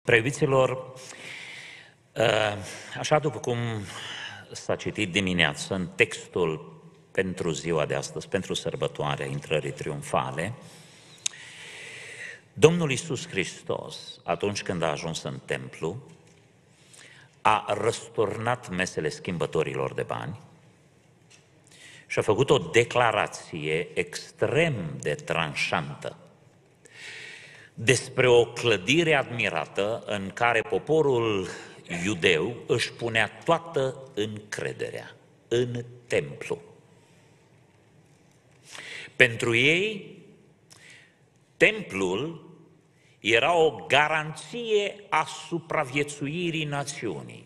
Preiubiților, așa după cum s-a citit dimineață în textul pentru ziua de astăzi, pentru sărbătoarea intrării triumfale, Domnul Iisus Hristos, atunci când a ajuns în templu, a răsturnat mesele schimbătorilor de bani și a făcut o declarație extrem de tranșantă despre o clădire admirată în care poporul iudeu își punea toată încrederea în templu. Pentru ei, templul era o garanție a supraviețuirii națiunii.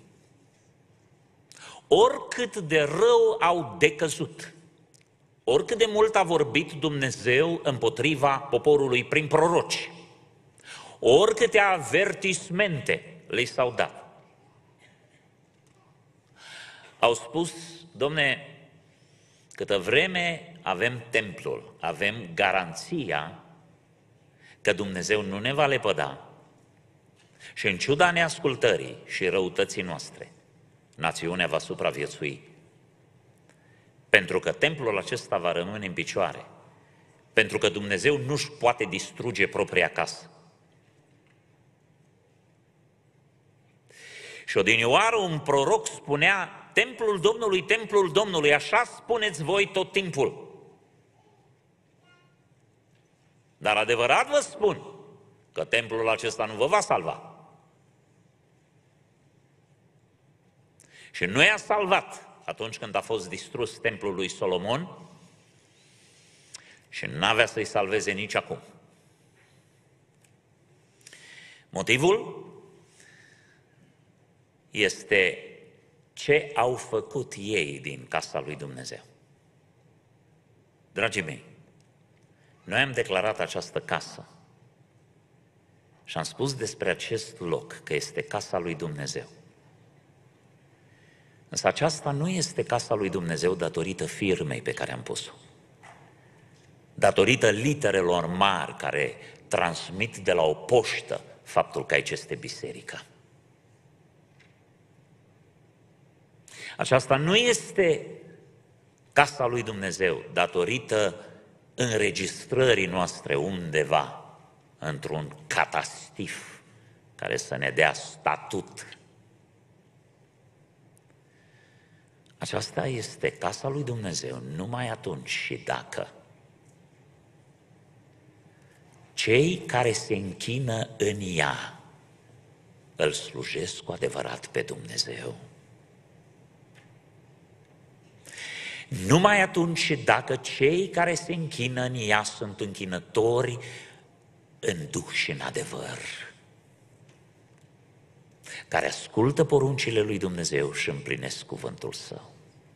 Oricât de rău au decăzut, oricât de mult a vorbit Dumnezeu împotriva poporului prin proroci, oricâte avertismente le s-au dat, au spus: Domne, câtă vreme avem templul, avem garanția că Dumnezeu nu ne va lepăda și în ciuda neascultării și răutății noastre, națiunea va supraviețui. Pentru că templul acesta va rămâne în picioare, pentru că Dumnezeu nu-și poate distruge propria casă. Și odinioară un proroc spunea: templul Domnului, așa spuneți voi tot timpul. Dar adevărat vă spun că templul acesta nu vă va salva. Și nu i-a salvat atunci când a fost distrus templul lui Solomon și n-avea să-i salveze nici acum. Motivul este ce au făcut ei din casa lui Dumnezeu. Dragii mei, noi am declarat această casă și am spus despre acest loc că este casa lui Dumnezeu. Însă aceasta nu este casa lui Dumnezeu datorită firmei pe care am pus-o, datorită literelor mari care transmit de la o poștă faptul că aici este biserica. Aceasta nu este casa lui Dumnezeu datorită înregistrării noastre undeva într-un catastif care să ne dea statut. Aceasta este casa lui Dumnezeu numai atunci și dacă cei care se închină în ea îl slujesc cu adevărat pe Dumnezeu. Numai atunci și dacă cei care se închină în ea sunt închinători în duh și în adevăr, care ascultă poruncile lui Dumnezeu și împlinesc cuvântul Său.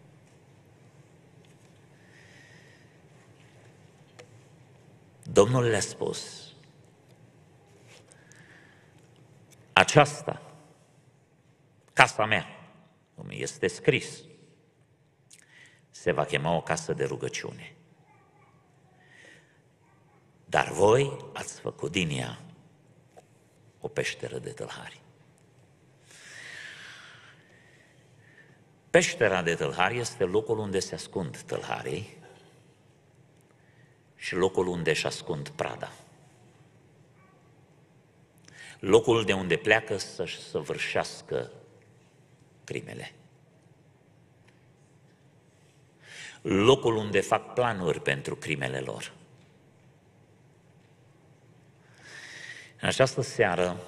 Domnul le-a spus: aceasta, casa mea, cum este scris, se va chema o casă de rugăciune. Dar voi ați făcut din ea o peșteră de tâlhari. Peștera de tâlhari este locul unde se ascund tâlharii și locul unde își ascund prada. Locul de unde pleacă să-și săvârșească crimele. Locul unde fac planuri pentru crimele lor. În această seară,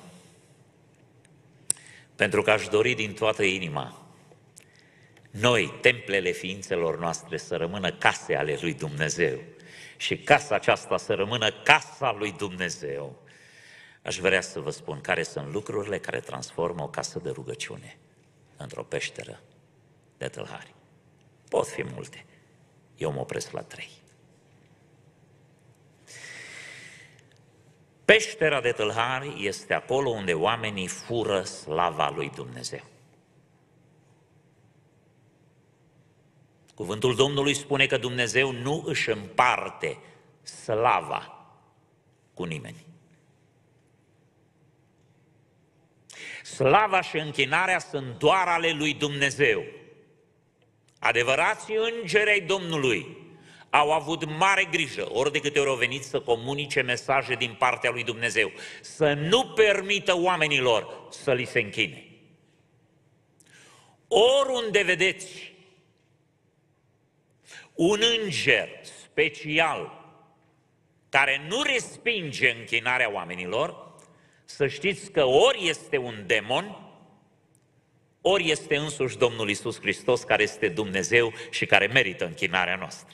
pentru că aș dori din toată inima noi, templele ființelor noastre, să rămână case ale lui Dumnezeu și casa aceasta să rămână casa lui Dumnezeu, aș vrea să vă spun care sunt lucrurile care transformă o casă de rugăciune într-o peșteră de tâlhari. Pot fi multe. Eu mă opresc la 3. Peștera de tâlhari este acolo unde oamenii fură slava lui Dumnezeu. Cuvântul Domnului spune că Dumnezeu nu își împarte slava cu nimeni. Slava și închinarea sunt doar ale lui Dumnezeu. Adevărații îngeri ai Domnului au avut mare grijă, ori de câte ori au venit să comunice mesaje din partea lui Dumnezeu, să nu permită oamenilor să li se închine. Oriunde vedeți un înger special care nu respinge închinarea oamenilor, să știți că ori este un demon, ori este însuși Domnul Iisus Hristos, care este Dumnezeu și care merită închinarea noastră.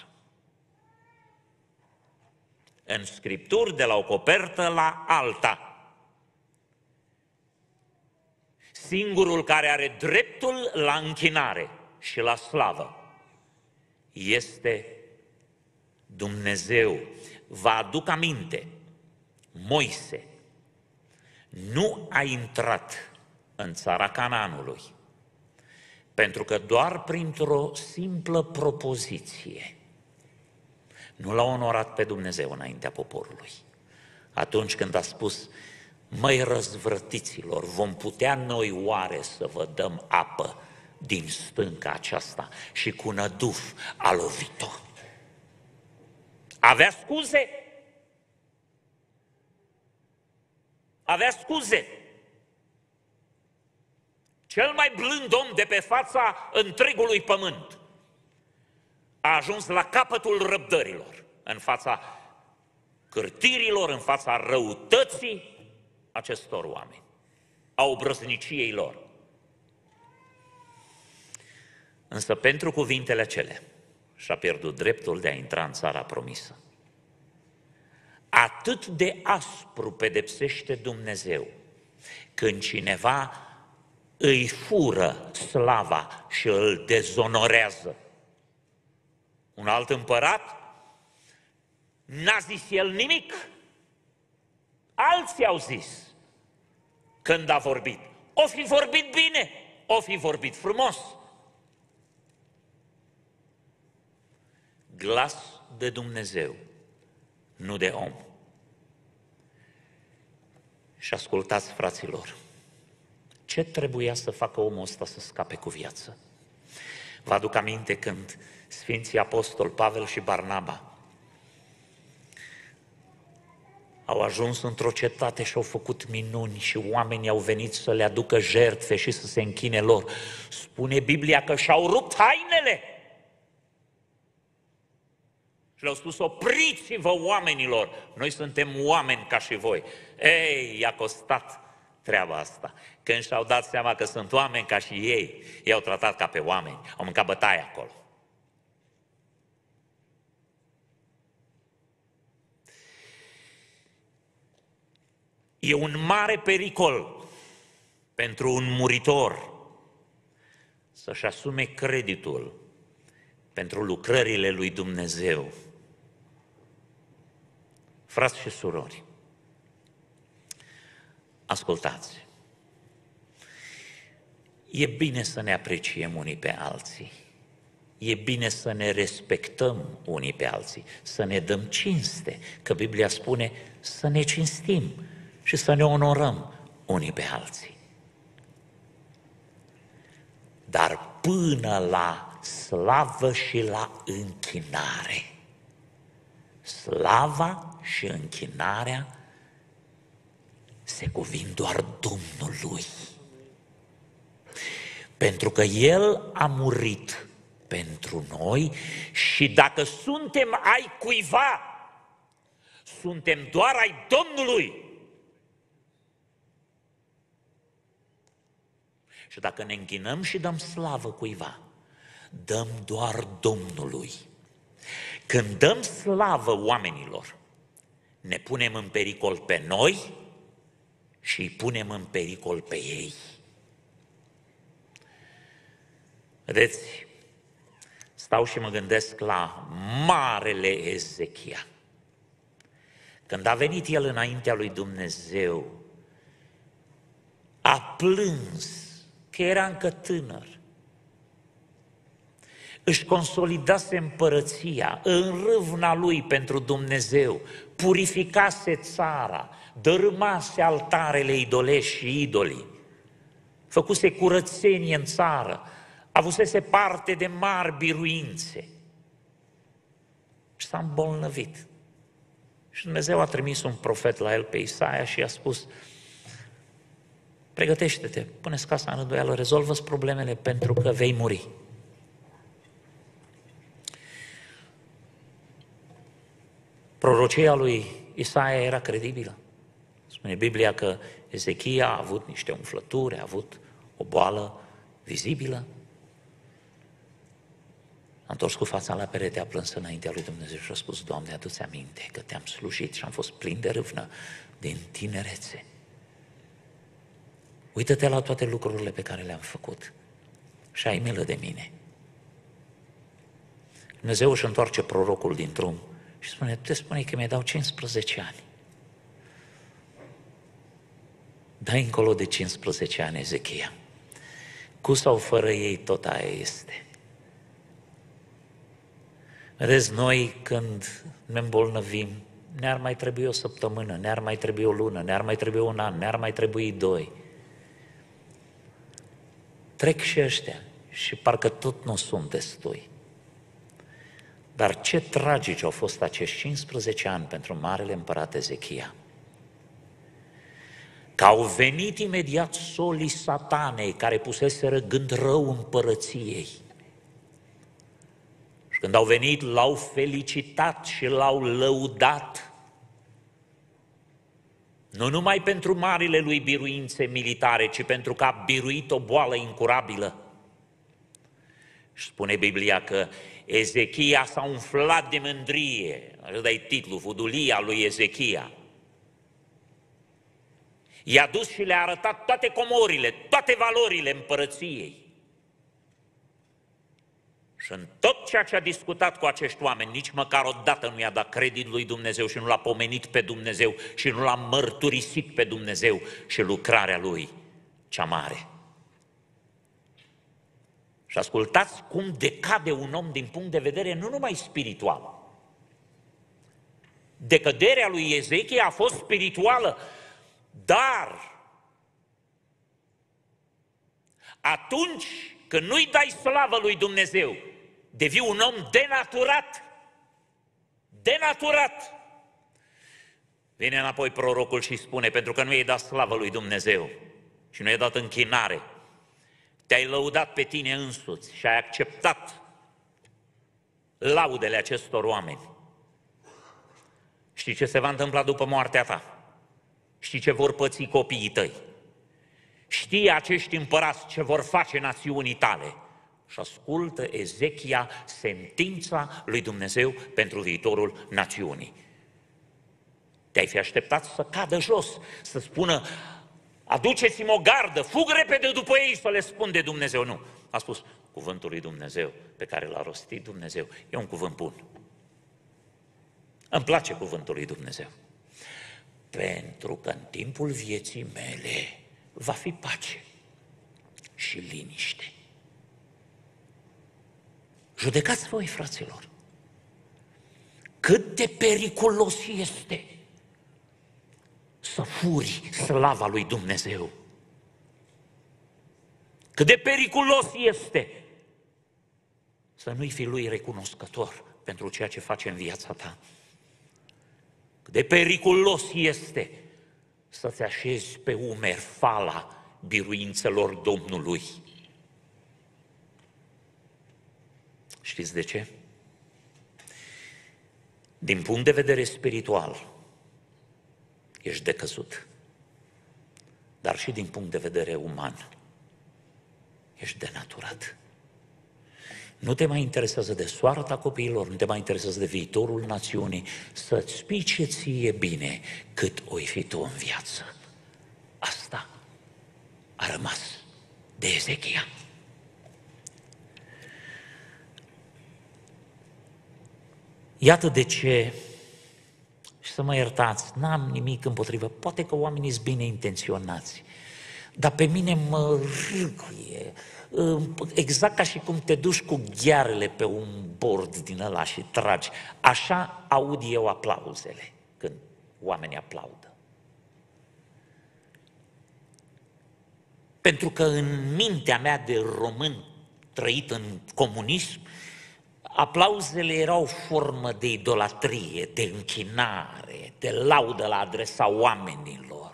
În Scripturi, de la o copertă la alta, singurul care are dreptul la închinare și la slavă este Dumnezeu. Vă aduc aminte, Moise nu a intrat în țara Canaanului, pentru că doar printr-o simplă propoziție nu l-a onorat pe Dumnezeu înaintea poporului. Atunci când a spus: măi răzvrătiților, vom putea noi oare să vă dăm apă din stânca aceasta? Și cu năduf a lovit-o. Avea scuze? Avea scuze. Cel mai blând om de pe fața întregului pământ a ajuns la capătul răbdărilor, în fața cârtirilor, în fața răutății acestor oameni, a obrăzniciei lor. Însă pentru cuvintele acelea și-a pierdut dreptul de a intra în țara promisă. Atât de aspru pedepsește Dumnezeu când cineva îi fură slava și îl dezonorează. Un alt împărat n-a zis el nimic. Alții au zis când a vorbit. O fi vorbit bine, o fi vorbit frumos. Glas de Dumnezeu, nu de om. Și ascultați, fraților, ce trebuia să facă omul ăsta să scape cu viață? Vă aduc aminte când Sfinții Apostoli Pavel și Barnaba au ajuns într-o cetate și au făcut minuni și oamenii au venit să le aducă jertfe și să se închine lor. Spune Biblia că și-au rupt hainele și le-au spus: opriți-vă, oamenilor, noi suntem oameni ca și voi. Ei, i-a costat treaba asta. Când și-au dat seama că sunt oameni ca și ei, i-au tratat ca pe oameni, au mâncat bătaie acolo. E un mare pericol pentru un muritor să-și asume creditul pentru lucrările lui Dumnezeu. Frați și surori, ascultați, e bine să ne apreciem unii pe alții, e bine să ne respectăm unii pe alții, să ne dăm cinste, că Biblia spune să ne cinstim și să ne onorăm unii pe alții. Dar până la slavă și la închinare, slava și închinarea se cuvin doar Domnului. Pentru că El a murit pentru noi și dacă suntem ai cuiva, suntem doar ai Domnului. Și dacă ne închinăm și dăm slavă cuiva, dăm doar Domnului. Când dăm slavă oamenilor, ne punem în pericol pe noi și îi punem în pericol pe ei. Vedeți, stau și mă gândesc la marele Ezechia. Când a venit el înaintea lui Dumnezeu, a plâns că era încă tânăr. Își consolidase împărăția în râvna lui pentru Dumnezeu, purificase țara, dărâmase altarele idolești și idolii. făcuse curățenie în țară, avusese parte de mari biruințe și s-a îmbolnăvit. Și Dumnezeu a trimis un profet la el, pe Isaia, și i-a spus: pregătește-te, pune-ți casa în îndoială, rezolvă-ți problemele pentru că vei muri. Prorocia lui Isaia era credibilă. Spune Biblia că Ezechia a avut niște umflături, a avut o boală vizibilă. A întors cu fața la perete, a plâns înaintea lui Dumnezeu și a spus: Doamne, adu-ți aminte că te-am slujit și am fost plin de râvnă din tinerețe. Uită-te la toate lucrurile pe care le-am făcut și ai milă de mine. Dumnezeu își întoarce prorocul din drum și spune: te spune că mi-ai dau 15 ani. Dai încolo de 15 ani, Ezechia. Cu sau fără ei, tot aia este. Vedeți, noi când ne îmbolnăvim, ne-ar mai trebui o săptămână, ne-ar mai trebui o lună, ne-ar mai trebui un an, ne-ar mai trebui 2. Trec și ăștia și parcă tot nu sunt destui. Dar ce tragici au fost acești 15 ani pentru marele împărat Ezechia. Că au venit imediat solii satanei care puseseră gând rău împărăției. Și când au venit, l-au felicitat și l-au lăudat. Nu numai pentru marile lui biruințe militare, ci pentru că a biruit o boală incurabilă. Și spune Biblia că Ezechia s-a umflat de mândrie. Ăsta e titlul, Fudulia lui Ezechia. I-a dus și le-a arătat toate comorile, toate valorile împărăției. Și în tot ceea ce a discutat cu acești oameni, nici măcar odată nu i-a dat credit lui Dumnezeu și nu l-a pomenit pe Dumnezeu și nu l-a mărturisit pe Dumnezeu și lucrarea lui cea mare. Și ascultați cum decade un om din punct de vedere nu numai spiritual. Decăderea lui Ezechia a fost spirituală, dar atunci când nu-i dai slavă lui Dumnezeu, devii un om denaturat. Denaturat. Vine înapoi prorocul și spune: pentru că nu i-ai dat slavă lui Dumnezeu și nu i-ai dat închinare, te-ai lăudat pe tine însuți și ai acceptat laudele acestor oameni. Știi ce se va întâmpla după moartea ta? Știi ce vor păți copiii tăi? Știi acești împărați ce vor face națiunii tale? Și ascultă, Ezechia, sentința lui Dumnezeu pentru viitorul națiunii. Te-ai fi așteptat să cadă jos, să spună: aduceți-mi o gardă, fug repede după ei să le spun de Dumnezeu. Nu, a spus: cuvântul lui Dumnezeu pe care l-a rostit Dumnezeu e un cuvânt bun. Îmi place cuvântul lui Dumnezeu. Pentru că în timpul vieții mele va fi pace și liniște. Judecați voi, fraților, cât de periculos este să furi slava lui Dumnezeu. Cât de periculos este să nu-i fi lui recunoscător pentru ceea ce face în viața ta. Cât de periculos este să-ți așezi pe umeri fala biruințelor Domnului. Știți de ce? Din punct de vedere spiritual, ești decăzut. Dar și din punct de vedere uman, ești denaturat. Nu te mai interesează de soarta copiilor, nu te mai interesează de viitorul națiunii, să-ți spui ce ție bine cât oi fi tu în viață. Asta a rămas de Ezechia. Iată de ce, și să mă iertați, n-am nimic împotrivă, poate că oamenii sunt bine intenționați, dar pe mine mă râgâie, exact ca și cum te duci cu ghearele pe un bord din ăla și tragi, așa aud eu aplauzele când oamenii aplaudă. Pentru că în mintea mea de român trăit în comunism, aplauzele erau o formă de idolatrie, de închinare, de laudă la adresa oamenilor.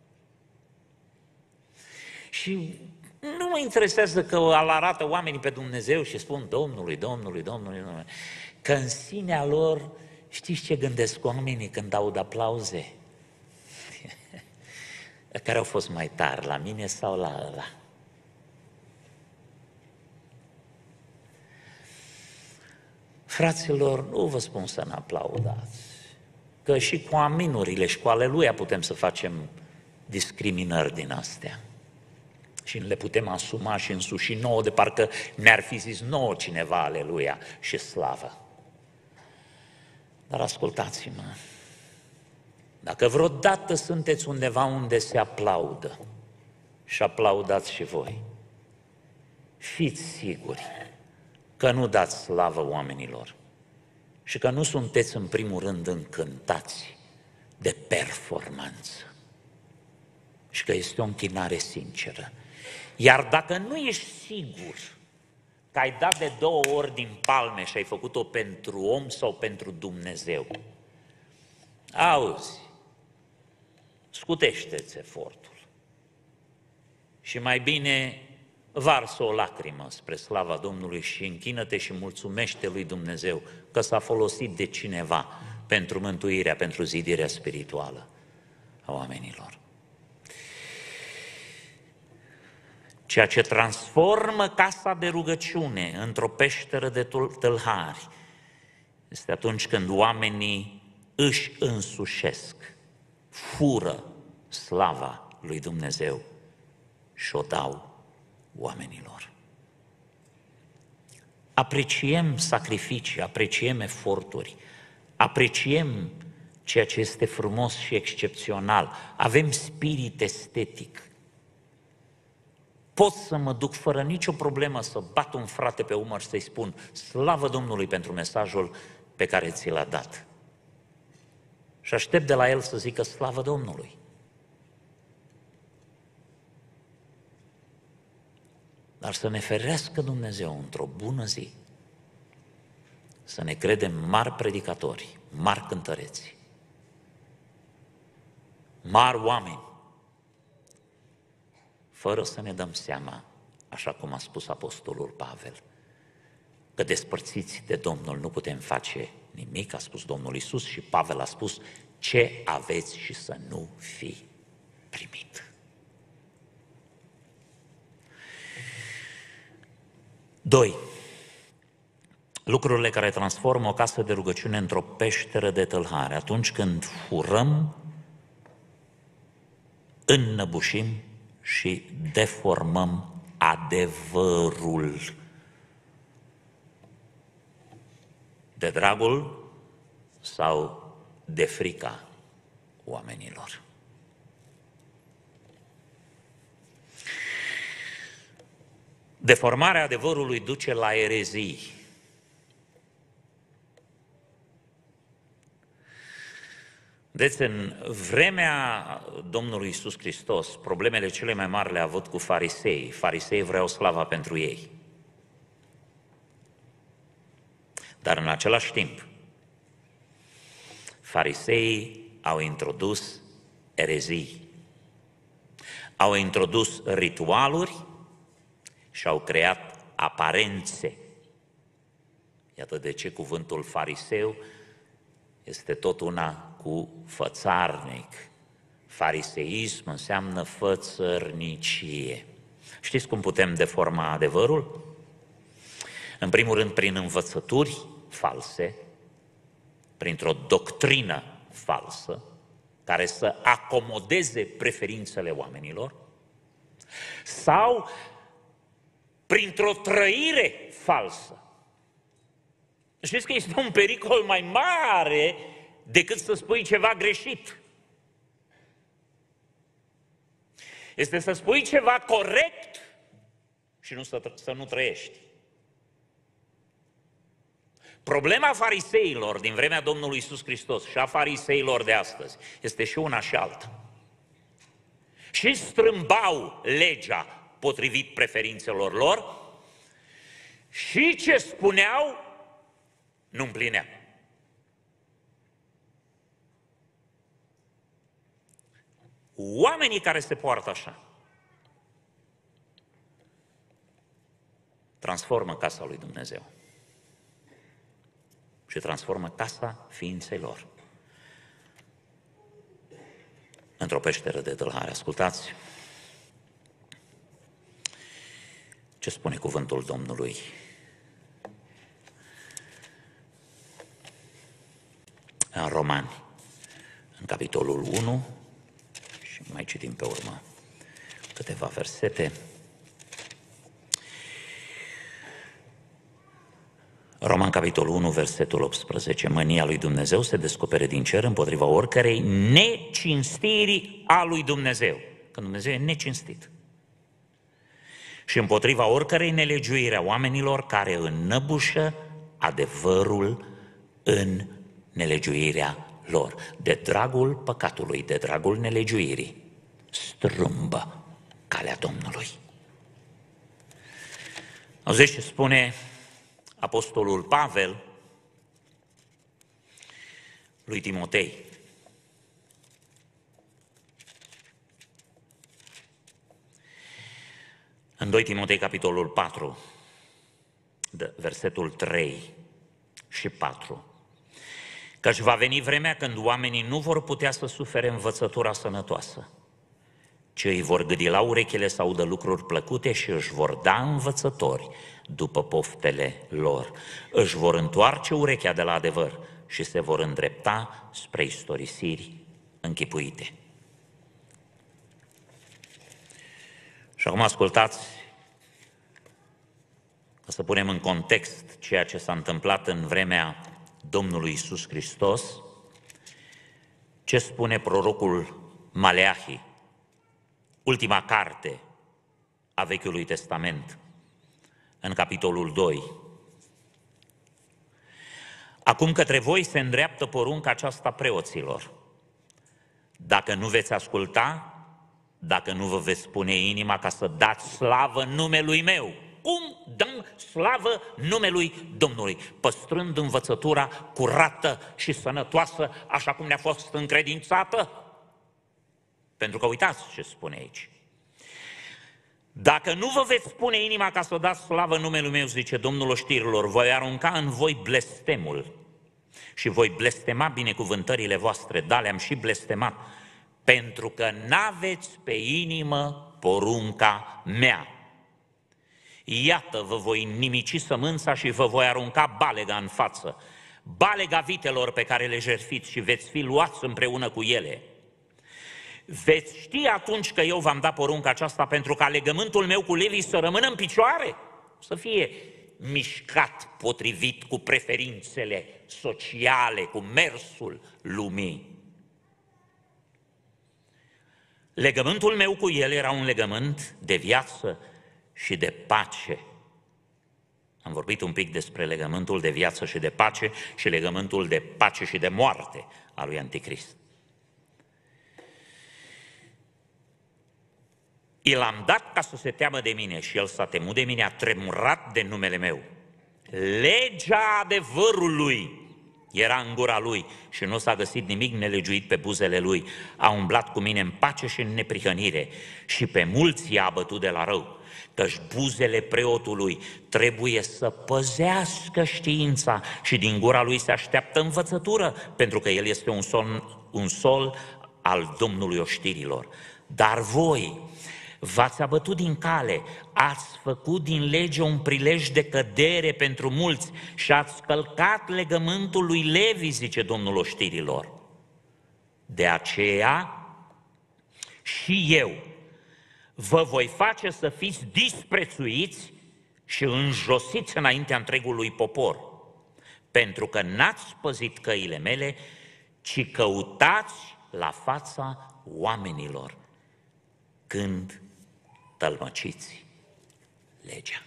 Și nu mă interesează că îl arată oamenii pe Dumnezeu și spun Domnului, Domnului, Domnului, Domnului. Că în sinea lor, știți ce gândesc oamenii când aud aplauze? Care au fost mai tari, la mine sau la ăla? Fraților, nu vă spun să ne aplaudați, că și cu aminurile și cu aleluia putem să facem discriminări din astea. Și le putem asuma și însuși nouă, de parcă ne-ar fi zis nouă cineva aleluia și slavă. Dar ascultați-mă, dacă vreodată sunteți undeva unde se aplaudă și aplaudați și voi, fiți siguri că nu dați slavă oamenilor și că nu sunteți în primul rând încântați de performanță și că este o închinare sinceră. Iar dacă nu ești sigur că ai dat de 2 ori din palme și ai făcut-o pentru om sau pentru Dumnezeu, auzi, scutește-ți efortul și mai bine varsă o lacrimă spre slava Domnului și închină-te și mulțumește lui Dumnezeu că s-a folosit de cineva pentru mântuirea, pentru zidirea spirituală a oamenilor. Ceea ce transformă casa de rugăciune într-o peșteră de tâlhari este atunci când oamenii își însușesc, fură slava lui Dumnezeu și o dau oamenilor. Apreciem sacrificii, apreciem eforturi, apreciem ceea ce este frumos și excepțional, avem spirit estetic. Pot să mă duc fără nicio problemă să bat un frate pe umăr și să-i spun slavă Domnului pentru mesajul pe care ți l-a dat. Și aștept de la el să zică slavă Domnului. Dar să ne ferească Dumnezeu într-o bună zi, să ne credem mari predicatori, mari cântăreți, mari oameni, fără să ne dăm seama, așa cum a spus apostolul Pavel, că despărțiți de Domnul nu putem face nimic, a spus Domnul Iisus și Pavel a spus ce aveți și să nu fi primit. 2. Lucrurile care transformă o casă de rugăciune într-o peșteră de tâlhari, atunci când furăm, înnăbușim și deformăm adevărul. De dragul sau de frica oamenilor. Deformarea adevărului duce la erezii. Deci, în vremea Domnului Iisus Hristos, problemele cele mai mari le-a avut cu farisei. Farisei vreau slava pentru ei. Dar în același timp, fariseii au introdus erezii. Au introdus ritualuri și au creat aparențe. Iată de ce cuvântul fariseu este tot una cu fățarnic. Fariseism înseamnă fățărnicie. Știți cum putem deforma adevărul? În primul rând prin învățături false, printr-o doctrină falsă, care să acomodeze preferințele oamenilor, sau printr-o trăire falsă. Știți că este un pericol mai mare decât să spui ceva greșit. Este să spui ceva corect și nu să nu trăiești. Problema fariseilor din vremea Domnului Iisus Hristos și a fariseilor de astăzi este și una și alta. și strâmbau legea potrivit preferințelor lor și ce spuneau nu împlineau. Oamenii care se poartă așa transformă casa lui Dumnezeu și transformă casa ființei lor într-o peșteră de tâlhare. Ascultați ce spune cuvântul Domnului. În Romani, în capitolul 1, și mai citim pe urmă câteva versete. Roman, capitolul 1, versetul 18. Mânia lui Dumnezeu se descopere din cer împotriva oricărei necinstiri a lui Dumnezeu. Că Dumnezeu e necinstit. Și împotriva oricărei nelegiuire a oamenilor care înnăbușă adevărul în nelegiuirea lor. De dragul păcatului, de dragul nelegiuirii, strâmbă calea Domnului. Auziți ce spune apostolul Pavel lui Timotei? În 2 Timotei, capitolul 4, versetul 3 și 4. Căci va veni vremea când oamenii nu vor putea să sufere învățătura sănătoasă, ci îi vor gâdi la urechile să audă lucruri plăcute și își vor da învățători după poftele lor. Își vor întoarce urechea de la adevăr și se vor îndrepta spre istorisiri închipuite. Și acum ascultați, ca să punem în context ceea ce s-a întâmplat în vremea Domnului Iisus Hristos, ce spune prorocul Maleahi, ultima carte a Vechiului Testament, în capitolul 2. Acum către voi se îndreaptă porunca aceasta preoților. Dacă nu veți asculta, dacă nu vă veți pune inima ca să dați slavă numelui meu. Cum dăm slavă numelui Domnului? Păstrând învățătura curată și sănătoasă, așa cum ne-a fost încredințată? Pentru că uitați ce spune aici. Dacă nu vă veți pune inima ca să dați slavă numelui meu, zice Domnul oștirilor, voi arunca în voi blestemul și voi blestema binecuvântările voastre, da, le-am și blestemat, pentru că n-aveți pe inimă porunca mea. Iată, vă voi nimici sămânța și vă voi arunca balega în față, balega vitelor pe care le jertfiți și veți fi luați împreună cu ele. Veți ști atunci că eu v-am dat porunca aceasta pentru ca legământul meu cu Levi să rămână în picioare, să fie mișcat potrivit cu preferințele sociale, cu mersul lumii. Legământul meu cu el era un legământ de viață și de pace. Am vorbit un pic despre legământul de viață și de pace și legământul de pace și de moarte al lui Anticrist. I l-am dat ca să se teamă de mine și el s-a temut de mine, a tremurat de numele meu. Legea adevărului era în gura lui și nu s-a găsit nimic nelegiuit pe buzele lui. A umblat cu mine în pace și în neprihănire și pe mulți i-a abătut de la rău. Căci buzele preotului trebuie să păzească știința și din gura lui se așteaptă învățătură, pentru că el este un sol al Domnului oștirilor. Dar voi v-ați abătut din cale, ați făcut din lege un prilej de cădere pentru mulți și ați călcat legământul lui Levi, zice Domnul oștirilor. De aceea și eu vă voi face să fiți disprețuiți și înjosiți înaintea întregului popor, pentru că n-ați păzit căile mele, ci căutați la fața oamenilor când tălmăciți legea.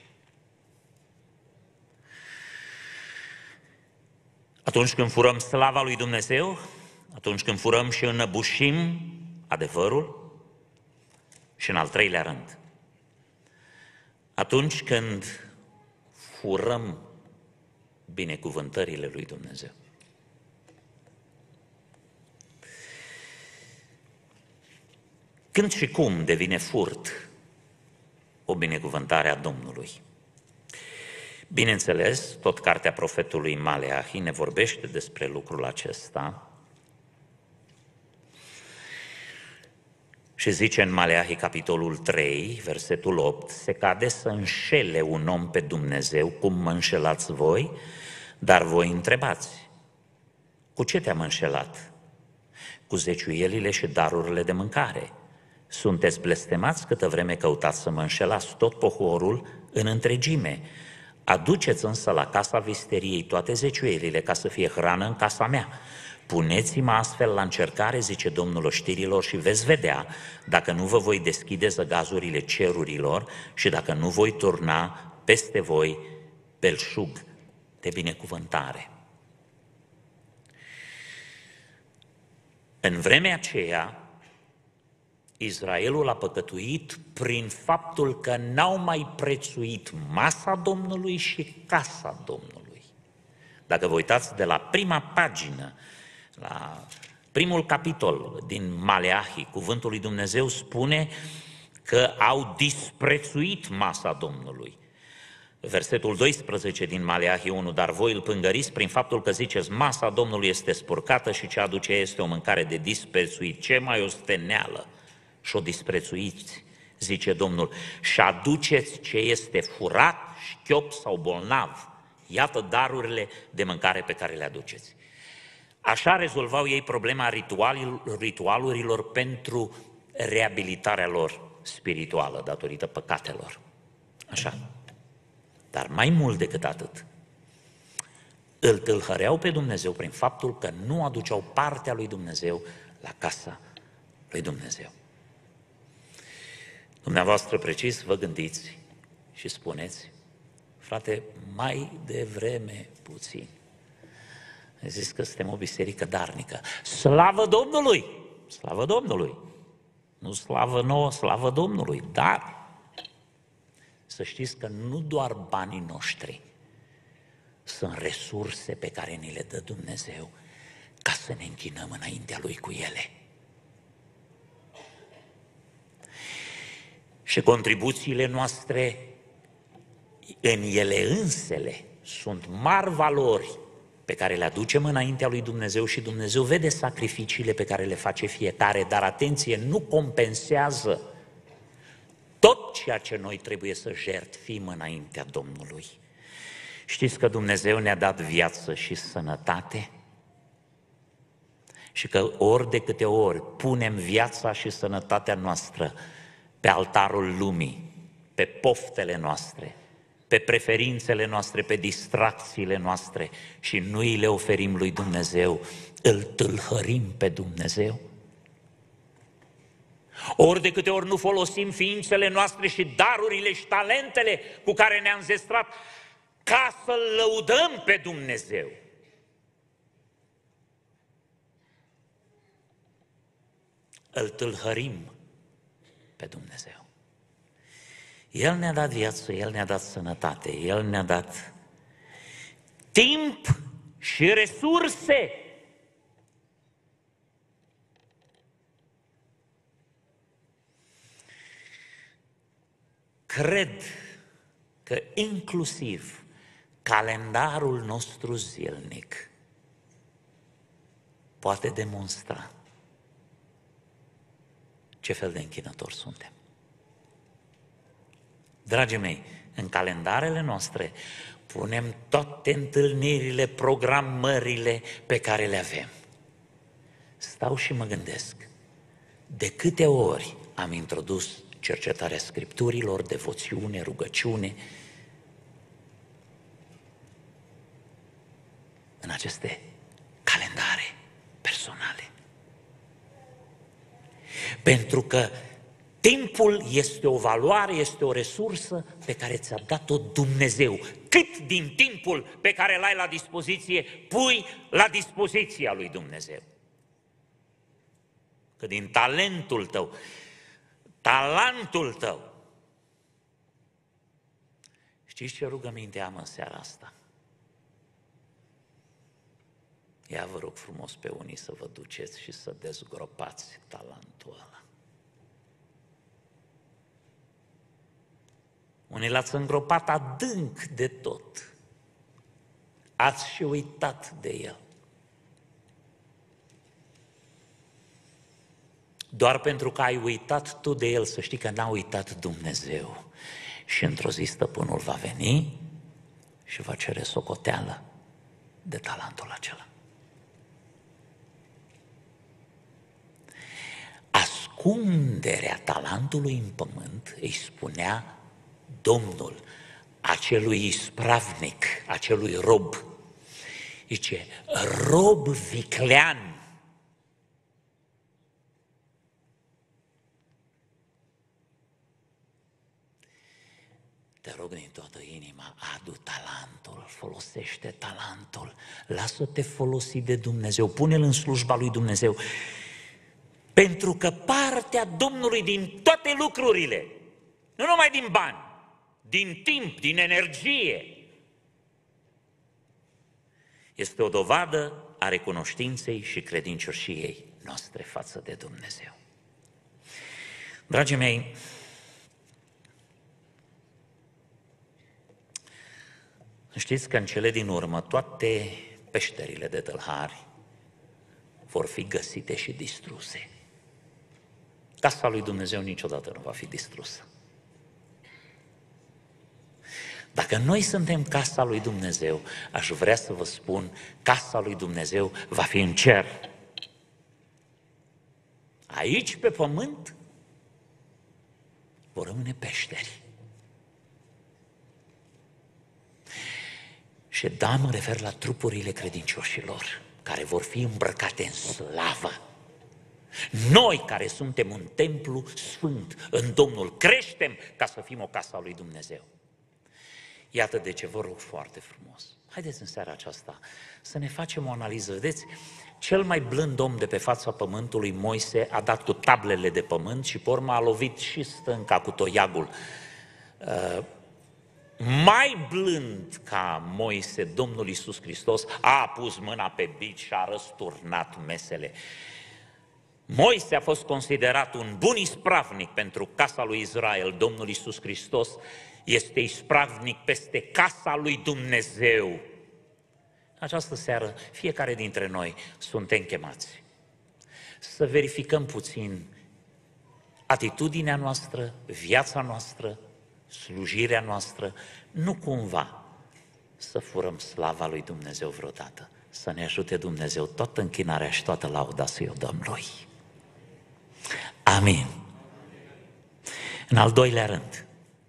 Atunci când furăm slava lui Dumnezeu, atunci când furăm și înăbușim adevărul, Și în al treilea rând, atunci când furăm binecuvântările lui Dumnezeu. Când și cum devine furt o binecuvântare a Domnului? Bineînțeles, tot cartea profetului Maleahi ne vorbește despre lucrul acesta și zice în Maleahi, capitolul 3, versetul 8, se cade să înșele un om pe Dumnezeu, cum mă înșelați voi, dar voi întrebați, cu ce te-am înșelat? Cu zeciuielile și darurile de mâncare. Sunteți blestemați câtă vreme căutați să mă înșelați tot poporul în întregime. Aduceți însă la casa visteriei toate zeciuielile ca să fie hrană în casa mea. Puneți-mă astfel la încercare, zice Domnul oștirilor, și veți vedea dacă nu vă voi deschide zăgazurile cerurilor și dacă nu voi turna peste voi belșug de binecuvântare. În vremea aceea, Israelul a păcătuit prin faptul că n-au mai prețuit masa Domnului și casa Domnului. Dacă vă uitați de la prima pagină, la primul capitol din Maleahi, cuvântul lui Dumnezeu spune că au disprețuit masa Domnului. Versetul 12 din Maleahi 1, dar voi îl pângăriți prin faptul că ziceți, masa Domnului este spurcată și ce aduce este o mâncare de disprețuit, ce mai osteneală și o disprețuiți, zice Domnul, și aduceți ce este furat, șchiop sau bolnav. Iată darurile de mâncare pe care le aduceți. Așa rezolvau ei problema ritualurilor pentru reabilitarea lor spirituală datorită păcatelor. Așa. Dar mai mult decât atât, îl tâlhăreau pe Dumnezeu prin faptul că nu aduceau partea lui Dumnezeu la casa lui Dumnezeu. Dumneavoastră precis vă gândiți și spuneți, frate, mai devreme puțin, ai zis că suntem o biserică darnică. Slavă Domnului! Slavă Domnului! Nu slavă nouă, slavă Domnului, dar să știți că nu doar banii noștri sunt resurse pe care ni le dă Dumnezeu ca să ne închinăm înaintea Lui cu ele. Și contribuțiile noastre în ele însele sunt mari valori pe care le aducem înaintea lui Dumnezeu și Dumnezeu vede sacrificiile pe care le face fiecare, dar atenție, nu compensează tot ceea ce noi trebuie să jertfim înaintea Domnului. Știți că Dumnezeu ne-a dat viață și sănătate? Și că ori de câte ori punem viața și sănătatea noastră pe altarul lumii, pe poftele noastre, pe preferințele noastre, pe distracțiile noastre și nu îi le oferim lui Dumnezeu, îl tâlhărim pe Dumnezeu. Ori de câte ori nu folosim ființele noastre și darurile și talentele cu care ne-am zestrat ca să-L lăudăm pe Dumnezeu. Îl tâlhărim pe Dumnezeu. El ne-a dat viață, El ne-a dat sănătate, El ne-a dat timp și resurse. Cred că inclusiv calendarul nostru zilnic poate demonstra ce fel de închinători suntem. Dragii mei, în calendarele noastre punem toate întâlnirile, programările pe care le avem. Stau și mă gândesc, de câte ori am introdus cercetarea Scripturilor, devoțiune, rugăciune, în aceste calendare personale. Pentru că timpul este o valoare, este o resursă pe care ți-a dat-o Dumnezeu. Cât din timpul pe care l-ai la dispoziție, pui la dispoziția lui Dumnezeu. Că din talentul tău, talentul tău. Știți ce rugăminte am în seara asta? Ia vă rog frumos pe unii să vă duceți și să dezgropați talentul ăla. Unii l-ați îngropat adânc de tot. Ați și uitat de el. Doar pentru că ai uitat tu de el, să știi că n-a uitat Dumnezeu. Și într-o zi stăpânul va veni și va cere socoteală de talentul acela. Ascunderea talentului în pământ, îi spunea Domnul acelui ispravnic, acelui rob. Zice, rob viclean. Te rog din toată inima, adu talentul, folosește talentul, lasă-te folosi de Dumnezeu, pune-l în slujba lui Dumnezeu. Pentru că partea Domnului din toate lucrurile, nu numai din bani, din timp, din energie, este o dovadă a recunoștinței și credincioșiei noastre față de Dumnezeu. Dragii mei, știți că în cele din urmă toate peșterile de tâlhari vor fi găsite și distruse. Casa lui Dumnezeu niciodată nu va fi distrusă. Dacă noi suntem casa lui Dumnezeu, aș vrea să vă spun, casa lui Dumnezeu va fi în cer. Aici, pe pământ, vor rămâne peșteri. Și da, mă refer la trupurile credincioșilor, care vor fi îmbrăcate în slavă. Noi care suntem un templu sfânt în Domnul, creștem ca să fim o casă a lui Dumnezeu. Iată de ce vă rog foarte frumos. Haideți în seara aceasta să ne facem o analiză. Vedeți, cel mai blând om de pe fața pământului, Moise, a dat cu tablele de pământ și pe urmă a lovit și stânca cu toiagul. Mai blând ca Moise, Domnul Iisus Hristos, a pus mâna pe bici și a răsturnat mesele. Moise a fost considerat un bun ispravnic pentru casa lui Israel. Domnul Iisus Hristos este ispravnic peste casa lui Dumnezeu. În această seară, fiecare dintre noi suntem chemați să verificăm puțin atitudinea noastră, viața noastră, slujirea noastră, nu cumva să furăm slava lui Dumnezeu vreodată. Să ne ajute Dumnezeu toată închinarea și toată lauda să-i o dăm Lui. Amin. În al doilea rând,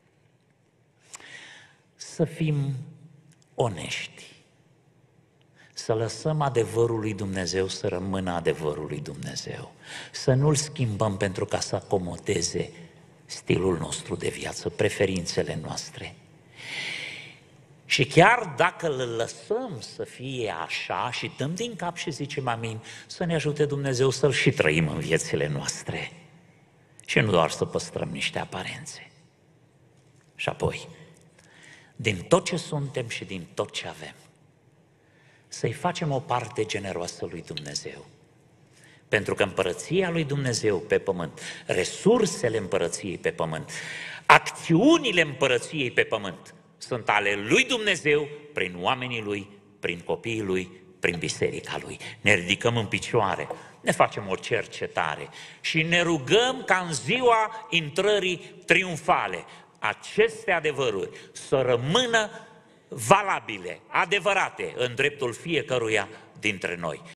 să fim onești, să lăsăm adevărul lui Dumnezeu să rămână adevărul lui Dumnezeu, să nu-l schimbăm pentru ca să acomodeze stilul nostru de viață, preferințele noastre. Și chiar dacă îl lăsăm să fie așa și dăm din cap și zicem amin, să ne ajute Dumnezeu să-l și trăim în viețile noastre. Și nu doar să păstrăm niște aparențe. Și apoi, din tot ce suntem și din tot ce avem, să-i facem o parte generoasă lui Dumnezeu. Pentru că împărăția lui Dumnezeu pe pământ, resursele împărăției pe pământ, acțiunile împărăției pe pământ, sunt ale lui Dumnezeu prin oamenii lui, prin copiii lui, prin biserica lui. Ne ridicăm în picioare, ne facem o cercetare și ne rugăm ca în ziua intrării triumfale aceste adevăruri să rămână valabile, adevărate în dreptul fiecăruia dintre noi.